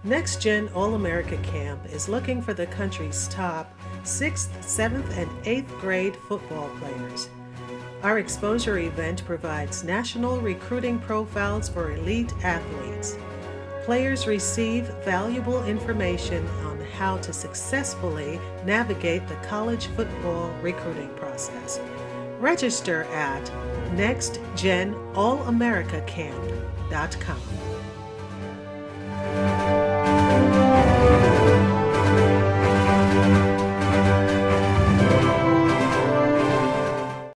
NEXTGEN All-America Camp is looking for the country's top 6th, 7th, and 8th grade football players. Our exposure event provides national recruiting profiles for elite athletes. Players receive valuable information on how to successfully navigate the college football recruiting process. Register at nextgenallamericacamp.com.